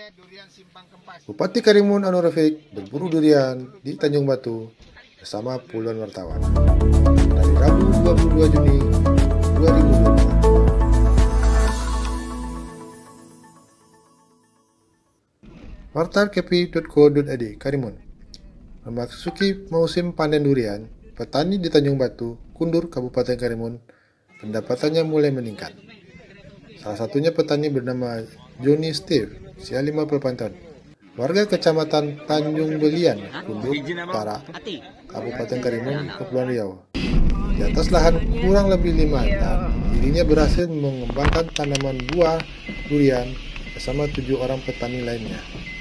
Bupati Karimun Anwar Rafiq berburu durian di Tanjung Batu bersama puluhan wartawan dari Rabu 22 Juni 2024. Wartarkepi.co.id Karimun. Memasuki musim panen durian, petani di Tanjung Batu, Kundur, Kabupaten Karimun, pendapatannya mulai meningkat. Salah satunya petani bernama Johnny Steve, usia 58 tahun, warga Kecamatan Tanjung Belian, Kundur Utara, Kabupaten Karimun, Kepulauan Riau. Di atas lahan kurang lebih 5 hektar, dirinya berhasil mengembangkan tanaman buah durian bersama 7 orang petani lainnya.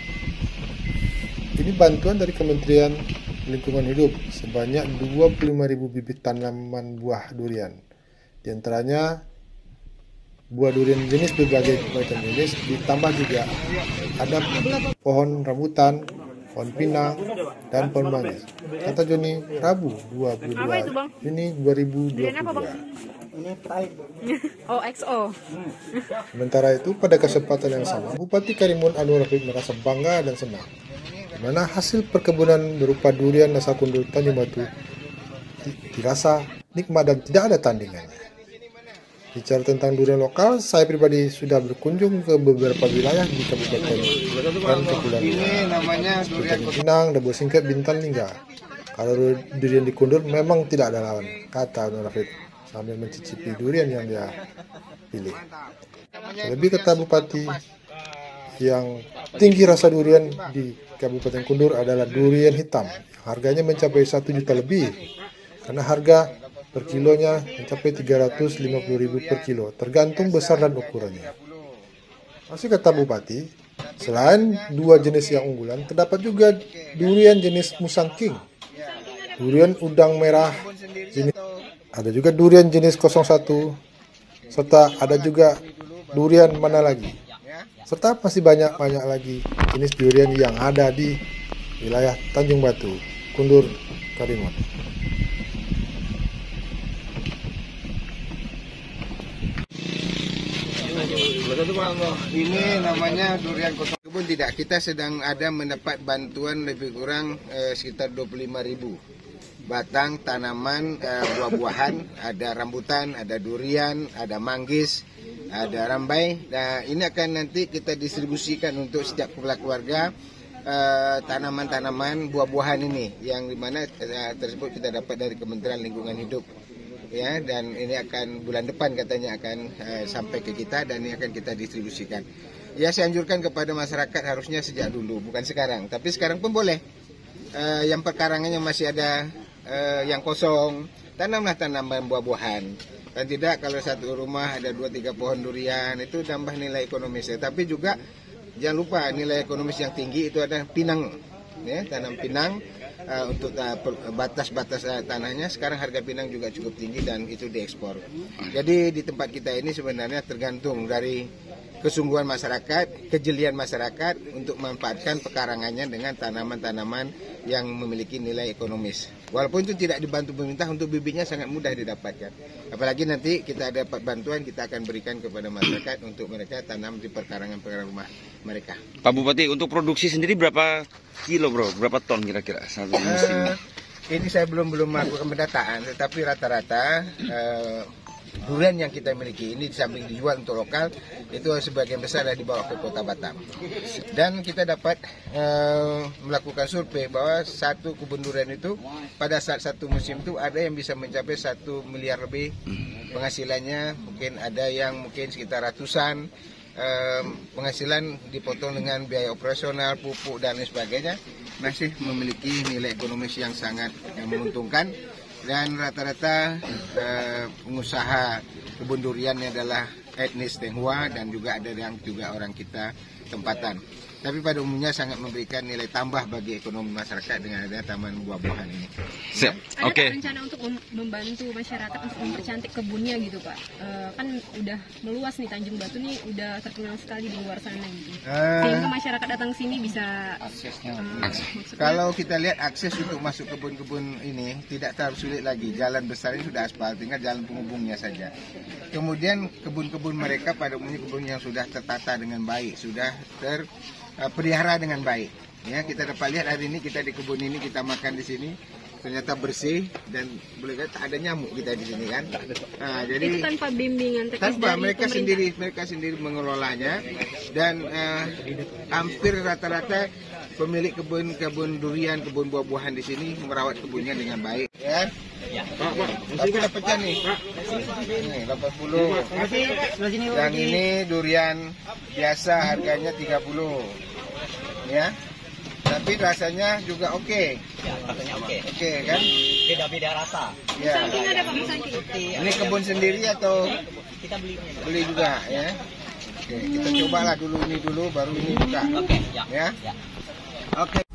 Ini bantuan dari Kementerian Lingkungan Hidup sebanyak 25.000 bibit tanaman buah durian. Di antaranya buah durian jenis berbagai macam jenis, ditambah juga ada pohon rambutan, pohon pinang, dan pohon manggis. Kata Joni, Rabu 22 Juni 2022. Oh, XO. Sementara itu, pada kesempatan yang sama, Bupati Karimun Anwar Rafiq merasa bangga dan senang, di mana hasil perkebunan berupa durian asal Kundur Tanjung Batu dirasa nikmat dan tidak ada tandingannya. Bicara tentang durian lokal, saya pribadi sudah berkunjung ke beberapa wilayah di Kabupaten dan Kepulauan Riau, seperti Pinang, Dabo Singkep, Bintan, Lingga. Kalau durian di Kundur memang tidak ada lawan, kata Anwar Rafiq sambil mencicipi durian yang dia pilih. Lebih kata Bupati, yang tinggi rasa durian di Kabupaten Kundur adalah durian hitam. Harganya mencapai 1 juta lebih, karena harga per kilonya mencapai 350.000 per kilo, tergantung besar dan ukurannya. Masih kata Bupati, selain 2 jenis yang unggulan, terdapat juga durian jenis Musang King, durian udang merah jenis, ada juga durian jenis 01, serta ada juga durian mana lagi, serta masih banyak lagi jenis durian yang ada di wilayah Tanjung Batu, Kundur, Karimun. Ini namanya durian kosong kebun. Tidak, kita sedang ada mendapat bantuan lebih kurang sekitar 25.000 batang tanaman buah-buahan, ada rambutan, ada durian, ada manggis, ada rambai. Nah, ini akan nanti kita distribusikan untuk setiap kepala keluarga tanaman-tanaman buah-buahan ini, yang dimana tersebut kita dapat dari Kementerian Lingkungan Hidup. Ya, dan ini akan bulan depan katanya akan sampai ke kita, dan ini akan kita distribusikan. Ya, saya anjurkan kepada masyarakat harusnya sejak dulu, bukan sekarang. Tapi sekarang pun boleh. Yang perkarangannya masih ada yang kosong, tanamlah tanaman buah-buahan. Dan tidak, kalau satu rumah ada 2-3 pohon durian, itu tambah nilai ekonomisnya. Tapi juga jangan lupa nilai ekonomis yang tinggi itu ada pinang, ya, tanam pinang. Untuk batas-batas tanahnya sekarang harga pinang juga cukup tinggi dan itu diekspor. Jadi di tempat kita ini sebenarnya tergantung dari kesungguhan masyarakat, kejelian masyarakat untuk memanfaatkan pekarangannya dengan tanaman-tanaman yang memiliki nilai ekonomis. Walaupun itu tidak dibantu pemerintah, untuk bibitnya sangat mudah didapatkan. Apalagi nanti kita dapat bantuan, kita akan berikan kepada masyarakat untuk mereka tanam di perkarangan rumah mereka. Pak Bupati, untuk produksi sendiri berapa kilo bro? Berapa ton kira-kira satu musim? Ini saya belum melakukan pendataan, tetapi rata-rata durian yang kita miliki ini, di samping dijual untuk lokal, itu sebagian besar adalah dibawa ke kota Batam. Dan kita dapat melakukan survei bahwa satu kebun durian itu pada saat satu musim itu ada yang bisa mencapai 1 miliar lebih penghasilannya. Mungkin ada yang mungkin sekitar ratusan. Penghasilan dipotong dengan biaya operasional, pupuk dan lain sebagainya, masih memiliki nilai ekonomis yang sangat menguntungkan. Dan rata-rata pengusaha kebun duriannya adalah etnis Tionghoa dan juga ada yang juga orang kita tempatan. Tapi pada umumnya sangat memberikan nilai tambah bagi ekonomi masyarakat dengan adanya taman buah-buahan ini. Siap. Oke. Ada rencana untuk membantu masyarakat untuk mempercantik kebunnya gitu Pak? Kan udah meluas nih, Tanjung Batu nih udah terkenal sekali di luar sana gitu. Sehingga masyarakat datang sini bisa aksesnya. Kalau kita lihat akses untuk masuk kebun-kebun ini tidak terlalu sulit lagi. Jalan besar ini sudah aspal, tinggal jalan penghubungnya saja. Kemudian kebun-kebun mereka pada umumnya kebun yang sudah tertata dengan baik, sudah pelihara dengan baik. Ya, kita dapat lihat hari ini kita di kebun ini, kita makan di sini ternyata bersih dan boleh kata tak ada nyamuk kita di sini kan. Nah, jadi itu tanpa bimbingan teknis tanpa dari mereka sendiri mengelolanya dan hampir rata-rata pemilik kebun durian, kebun buah-buahan di sini merawat kebunnya dengan baik. Ya. Tapi udah pecah nih. Nih 80. Yang ini durian biasa harganya 30. Ya. Tapi rasanya juga oke. Ya, rasanya oke. Oke kan? Beda-beda rasa. Ya. Musangking ada Pak, musangking. Ini kebun sendiri atau Kita beli. beli juga ya? Oke, kita cobalah dulu ini dulu baru ini buka. Oke, ya. Ya. Ya. Oke.